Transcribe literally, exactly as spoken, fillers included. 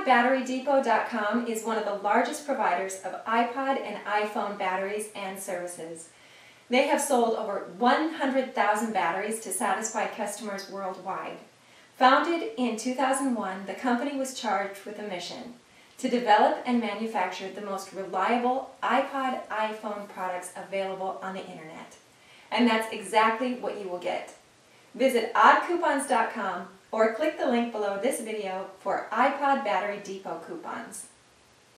iPod Battery Depot dot com is one of the largest providers of iPod and iPhone batteries and services. They have sold over one hundred thousand batteries to satisfy customers worldwide. Founded in two thousand one, the company was charged with a mission to develop and manufacture the most reliable iPod, iPhone products available on the internet. And that's exactly what you will get. Visit odd coupons dot com or click the link below this video for iPod Battery Depot coupons.